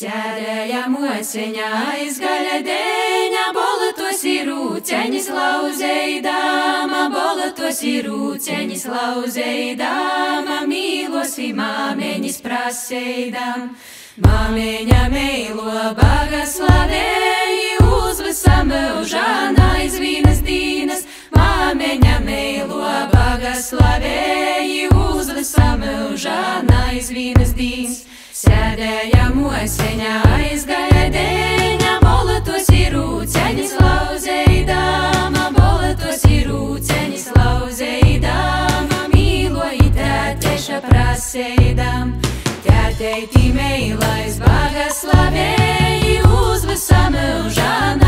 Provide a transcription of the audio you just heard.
Sēdējam oseņā aizgaļa deņa, bolotos ir rūceņas lauzeidāma, bolotos ir rūceņas lauzeidāma, mīlos vi māmeņas praseidām. Māmeņa meilo baga slavēji, uz visam mūžāna aizvīnas dīnas. Māmeņa meilo baga slavēji, uz visam mūžāna aizvīnas dīnas. Sēdējam oseņā aizgaļa deņa, bolotos ir rūceņas lauzeidāma, bolotos ir rūceņas lauzeidāma, mīloji tēteša praseidām. Tēteiti meilais baga slavēji, uz visam mūžāna